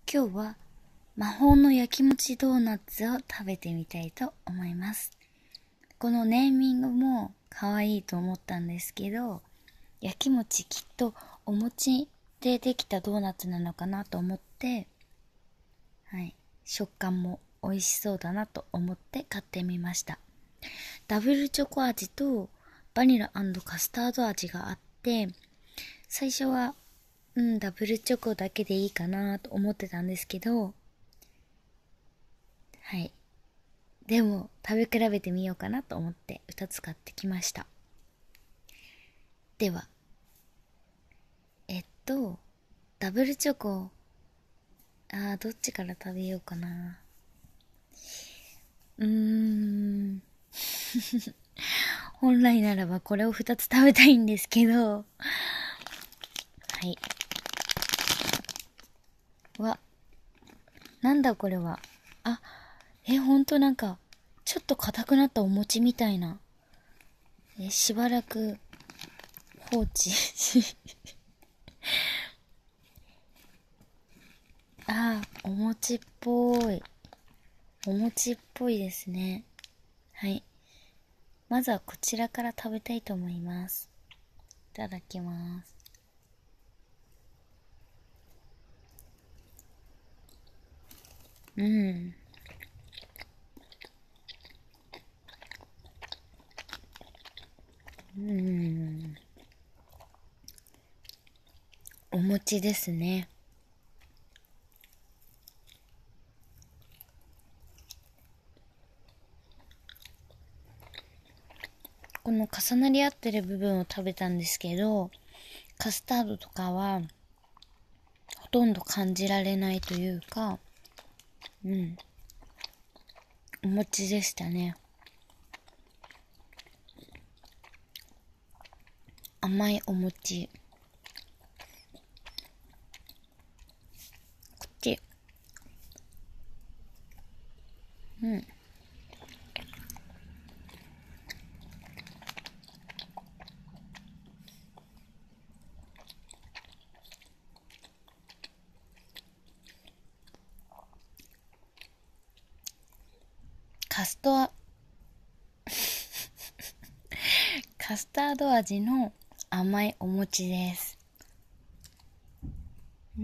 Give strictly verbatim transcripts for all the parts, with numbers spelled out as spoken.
今日は魔法の焼きもちドーナツを食べてみたいと思います。このネーミングも可愛いと思ったんですけど、焼きもちきっとお餅でできたドーナツなのかなと思って、はい、食感も美味しそうだなと思って買ってみました。ダブルチョコ味とバニラ&カスタード味があって、最初はうん、ダブルチョコだけでいいかなと思ってたんですけど、はい。でも、食べ比べてみようかなと思ってふたつ買ってきました。では、えっと、ダブルチョコ、あー、どっちから食べようかな。うーん。本来ならばこれをふたつ食べたいんですけど、はい。わ、なんだこれは。あ、え、ほんとなんか、ちょっと硬くなったお餅みたいな。え、しばらく放置し、ああ、お餅っぽい。お餅っぽいですね。はい。まずはこちらから食べたいと思います。いただきます。うん。うん。お餅ですね。この重なり合ってる部分を食べたんですけど、カスタードとかはほとんど感じられないというか、うん。お餅でしたね。甘いお餅。こっち。うん。カストア、カスタード味の甘いお餅です。うん。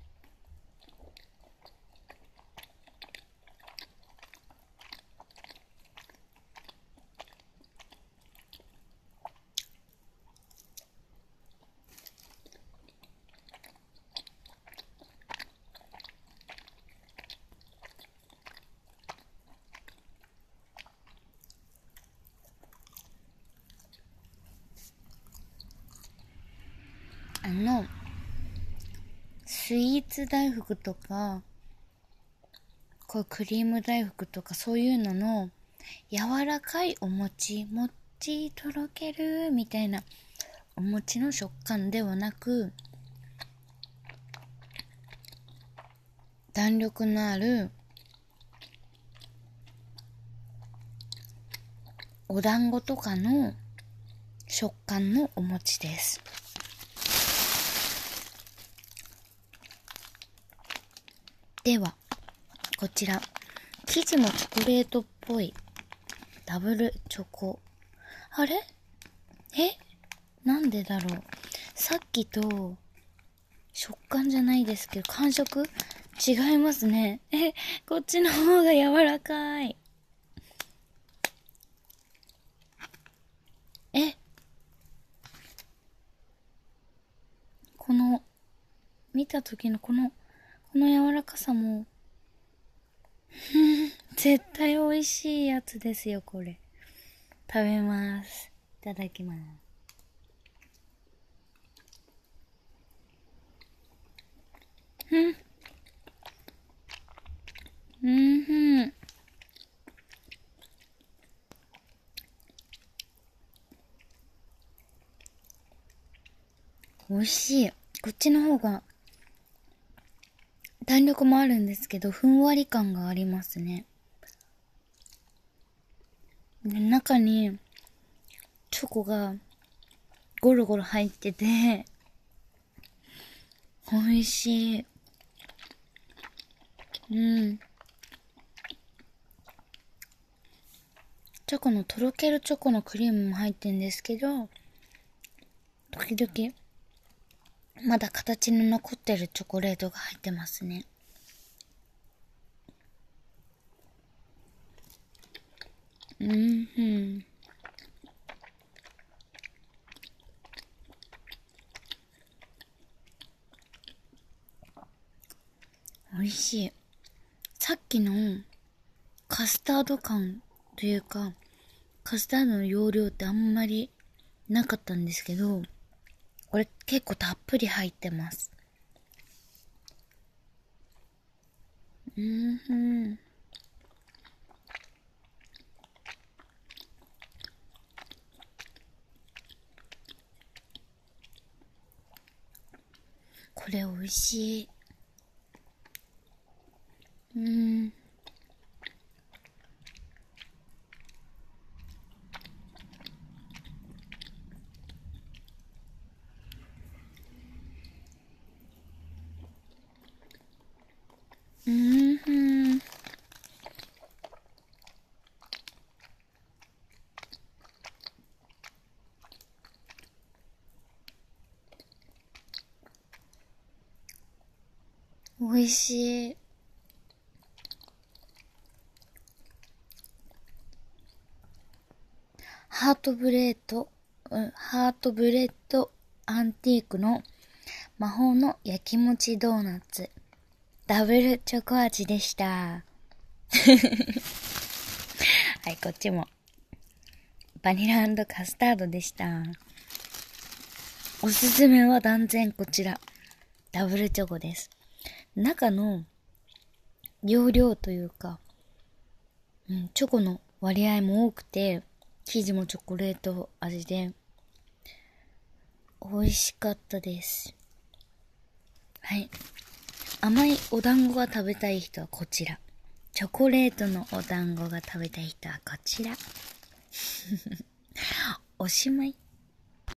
あの、スイーツ大福とか、こうクリーム大福とかそういうのの柔らかいお餅、もっちとろけるみたいなお餅の食感ではなく、弾力のあるお団子とかの食感のお餅です。では、こちら、生地もチョコレートっぽいダブルチョコ。あれ？え？なんでだろう。さっきと食感じゃないですけど、感触違いますね。え、こっちの方が柔らかい。え、この、見た時のこの、この柔らかさも、絶対美味しいやつですよ、これ。食べます。いただきます。うん。うんふん。美味しい。こっちの方が弾力もあるんですけど、ふんわり感がありますね。で、中にチョコがゴロゴロ入ってて、美味しい。 うん。チョコのとろけるチョコのクリームも入ってるんですけど、時々まだ形の残ってるチョコレートが入ってますね。うん、うん。美味しい。さっきのカスタード感というか、カスタードの容量ってあんまりなかったんですけど、これ結構たっぷり入ってます。うん、うん。これ美味しい。うん。うん、うん。美味しい。ハートブレード、うん、ハートブレッドアンティークの魔法の焼きもちドーナツ。ダブルチョコ味でした。はい、こっちも。バニラ&カスタードでした。おすすめは断然こちら。ダブルチョコです。中の容量というか、うん、チョコの割合も多くて、生地もチョコレート味で、美味しかったです。はい。甘いお団子が食べたい人はこちら。チョコレートのお団子が食べたい人はこちら。おしまい。